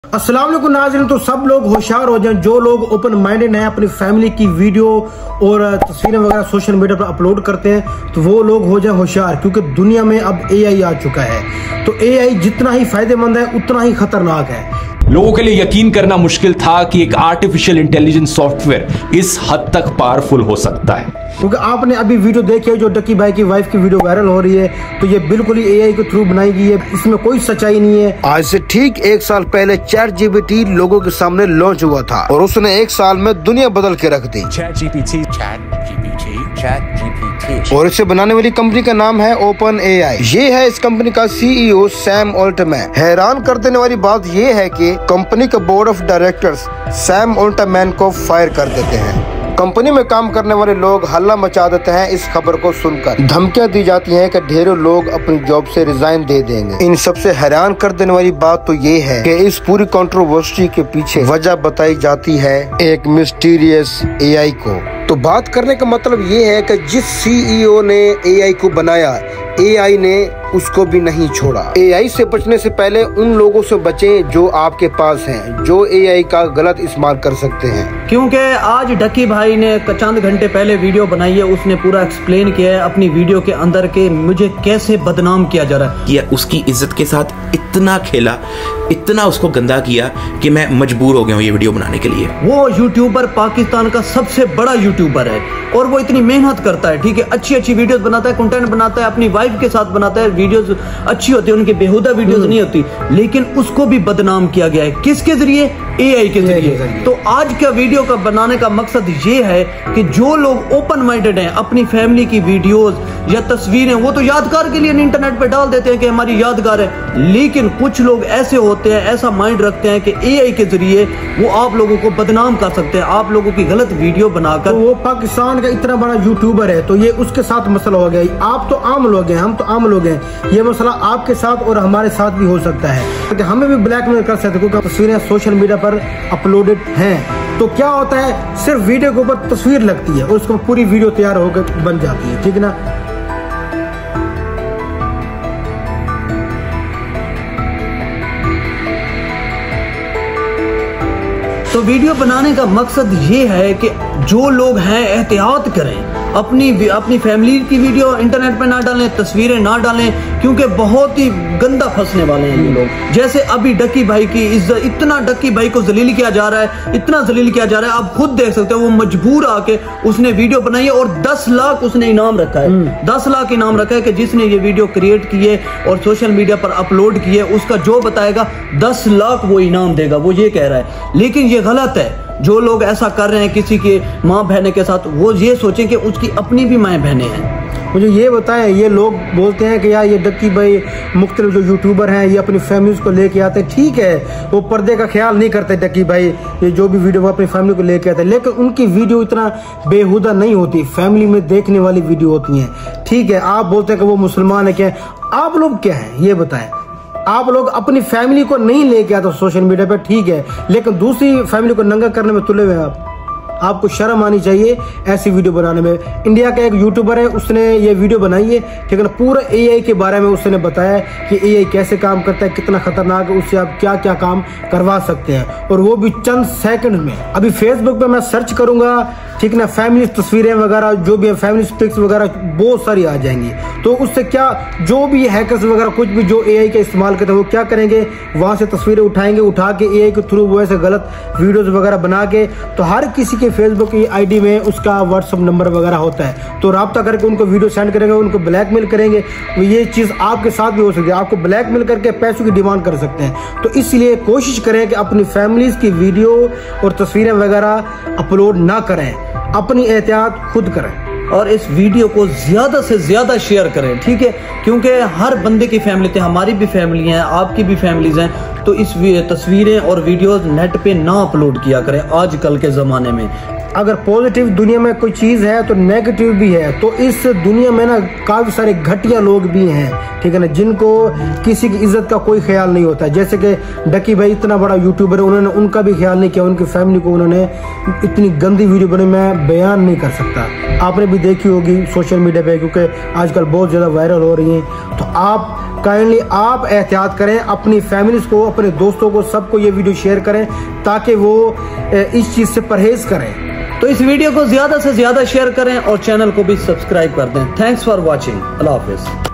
अस्सलाम वालेकुम नाज़रीन। तो सब लोग होशियार हो जाएं, जो लोग ओपन माइंडेड हैं, अपनी फैमिली की वीडियो और तस्वीरें वगैरह सोशल मीडिया पर अपलोड करते हैं, तो वो लोग हो जाएं होशियार, क्योंकि दुनिया में अब एआई आ चुका है। तो एआई जितना ही फायदेमंद है उतना ही खतरनाक है। लोगों के लिए यकीन करना मुश्किल था कि एक आर्टिफिशियल इंटेलिजेंस सॉफ्टवेयर इस हद तक पावरफुल हो सकता है। क्योंकि आपने अभी वीडियो देखी है जो डक्की भाई की वाइफ की वीडियो वायरल हो रही है, तो ये बिल्कुल ही एआई के थ्रू बनाई गई है, इसमें कोई सच्चाई नहीं है। आज से ठीक 1 साल पहले ChatGPT लोगों के सामने लॉन्च हुआ था और उसने 1 साल में दुनिया बदल के रख दी। ChatGPT और इसे बनाने वाली कंपनी का नाम है OpenAI। ये है इस कंपनी का CEO सैम ऑल्टमैन। हैरान कर देने वाली बात ये है कि कंपनी का board of directors Sam Altman को फायर कर देते हैं। कंपनी में काम करने वाले लोग हल्ला मचा देते हैं इस खबर को सुनकर। धमकियां दी जाती हैं कि ढेरों लोग अपनी जॉब से रिजाइन दे देंगे। इन सबसे हैरान कर देने वाली बात तो ये है कि इस पूरी कंट्रोवर्सी के पीछे वजह बताई जाती है एक मिस्टीरियस एआई को। तो बात करने का मतलब ये है कि जिस CEO ने एआई को बनाया, एआई ने उसको भी नहीं छोड़ा। एआई से बचने से पहले उन लोगों से बचें जो आपके पास हैं, जो एआई का गलत इस्तेमाल कर सकते हैं। क्योंकि आज डक्की भाई ने चंद घंटे पहले वीडियो बनाई है, उसने पूरा एक्सप्लेन किया है अपनी वीडियो के अंदर के मुझे कैसे बदनाम किया जा रहा है। या उसकी इज्जत के साथ इतना खेला, इतना उसको गंदा किया कि मैं मजबूर हो गया हूँ ये वीडियो बनाने के लिए। वो यूट्यूबर पाकिस्तान का सबसे बड़ा यूट्यूबर है और वो इतनी मेहनत करता है, ठीक है, अच्छी वीडियोस बनाता है, कंटेंट बनाता है, अपनी वाइफ के साथ बनाता है, वीडियोस अच्छी होती है, उनकी बेहुदा वीडियोस नहीं होती, लेकिन उसको भी बदनाम किया गया है। किसके जरिए? एआई के जरिए। तो आज का वीडियो का बनाने का मकसद ये है कि जो लोग ओपन माइंडेड हैं, अपनी फैमिली की वीडियोस या तस्वीरें वो तो यादगार के लिए इंटरनेट पे डाल देते हैं कि हमारी यादगार है, लेकिन कुछ लोग ऐसे होते हैं, ऐसा माइंड रखते हैं कि एआई के जरिए वो आप लोगों को बदनाम कर सकते हैं, आप लोगों की गलत वीडियो बनाकर। तो वो पाकिस्तान का इतना बड़ा यूट्यूबर है, तो ये उसके साथ मसला हो गया। आप तो आम लोग हैं, हम तो आम लोग हैं, ये मसला आपके साथ और हमारे साथ भी हो सकता है, क्योंकि हमें भी ब्लैकमेल कर सकते हैं, क्योंकि तस्वीरें सोशल मीडिया पर अपलोडेड हैं। तो क्या होता है, सिर्फ वीडियो के ऊपर तस्वीर लगती है और उसको पूरी वीडियो तैयार होकर बन जाती है, ठीक है ना। तो वीडियो बनाने का मकसद ये है कि जो लोग हैं एहतियात करें, अपनी फैमिली की वीडियो इंटरनेट पे ना डालें, तस्वीरें ना डालें, क्योंकि बहुत ही गंदा फंसने वाले हैं ये लोग। जैसे अभी डक्की भाई की इज्जत, इतना डक्की भाई को जलील किया जा रहा है, इतना जलील किया जा रहा है, आप खुद देख सकते हो। वो मजबूर आके उसने वीडियो बनाई है और 10 लाख उसने इनाम रखा है, 10 लाख इनाम रखा है कि जिसने ये वीडियो क्रिएट की है और सोशल मीडिया पर अपलोड की है, उसका जो बताएगा 10 लाख वो इनाम देगा, वो ये कह रहा है। लेकिन ये गलत है। जो लोग ऐसा कर रहे हैं किसी के माँ बहने के साथ, वो ये सोचें कि उसकी अपनी भी माँ बहनें हैं। मुझे ये बताएं, ये लोग बोलते हैं कि यार ये डक्की भाई मुख्तलिफ जो यूट्यूबर हैं ये अपनी फैमिलीज को लेके आते हैं, ठीक है, वो पर्दे का ख्याल नहीं करते डक्की भाई, ये जो भी वीडियो वो अपनी फैमिली को लेके आते हैं, लेकिन उनकी वीडियो इतना बेहुदा नहीं होती, फैमिली में देखने वाली वीडियो होती हैं, ठीक है। आप बोलते हैं कि वो मुसलमान है, क्या आप लोग क्या हैं ये बताएं। आप लोग अपनी फैमिली को नहीं लेके आते सोशल मीडिया पे, ठीक है, लेकिन दूसरी फैमिली को नंगा करने में तुले हुए हैं। आपको शर्म आनी चाहिए ऐसी वीडियो बनाने में। इंडिया का एक यूट्यूबर है, उसने ये वीडियो बनाई है, ठीक है ना, पूरा एआई के बारे में उसने बताया कि एआई कैसे काम करता है, कितना खतरनाक है, उससे आप क्या क्या काम करवा सकते हैं, और वो भी चंद सेकंड में। अभी फेसबुक पे मैं सर्च करूंगा, ठीक ना, फैमिली तस्वीरें वगैरह जो भी है, फैमिली पिक्स वगैरह बहुत सारी आ जाएंगी। तो उससे क्या, जो भी हैकर्स वगैरह कुछ भी जो एआई का इस्तेमाल करते हैं, वो क्या करेंगे, वहां से तस्वीरें उठाएंगे, उठा के एआई के थ्रू वो ऐसे गलत वीडियोस वगैरह बना के, तो हर किसी के फेसबुक की आईडी में उसका व्हाट्सएप नंबर वगैरह होता है, तो राब्ता करके उनको वीडियो सेंड करेंगे, उनको ब्लैकमेल करेंगे। तो ये चीज़ आपके साथ भी हो सकती है, आपको ब्लैकमेल करके पैसों की डिमांड कर सकते हैं। तो इसलिए कोशिश करें कि अपनी फैमिलीज की वीडियो और तस्वीरें वगैरह अपलोड ना करें, अपनी एहतियात खुद करें और इस वीडियो को ज्यादा से ज्यादा शेयर करें, ठीक है, क्योंकि हर बंदे की फैमिली थे, हमारी भी फैमिली हैं, आपकी भी फैमिलीज हैं, तो इस तस्वीरें और वीडियोस नेट पे ना अपलोड किया करें आजकल के ज़माने में। अगर पॉजिटिव दुनिया में कोई चीज़ है तो नेगेटिव भी है। तो इस दुनिया में ना काफ़ी सारे घटिया लोग भी हैं, ठीक है ना, जिनको किसी की इज्जत का कोई ख्याल नहीं होता। जैसे कि डकी भाई इतना बड़ा यूट्यूबर है, उन्होंने उनका भी ख्याल नहीं किया, उनकी फैमिली को उन्होंने इतनी गंदी वीडियो बनी, मैं बयान नहीं कर सकता। आपने भी देखी होगी सोशल मीडिया पे, क्योंकि आजकल बहुत ज़्यादा वायरल हो रही हैं। तो आप काइंडली आप एहतियात करें, अपनी फैमिलीज को, अपने दोस्तों को, सबको ये वीडियो शेयर करें ताकि वो इस चीज़ से परहेज करें। तो इस वीडियो को ज्यादा से ज्यादा शेयर करें और चैनल को भी सब्सक्राइब कर दें। Thanks for watching. अल्लाह हाफिज।